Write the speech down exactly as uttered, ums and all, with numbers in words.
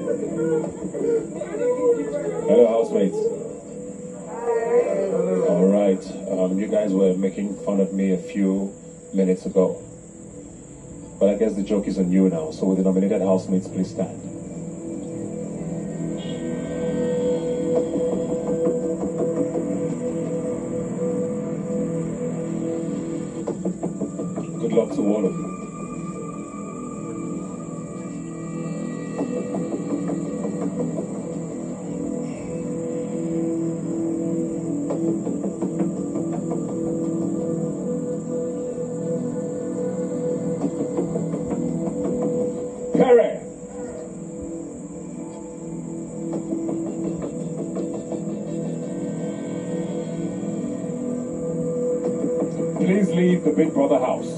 Hello, housemates. All right. Um, you guys were making fun of me a few minutes ago. But I guess the joke is on you now. So with the nominated housemates, please stand. Good luck to all of you. Pere. Please leave the Big Brother house.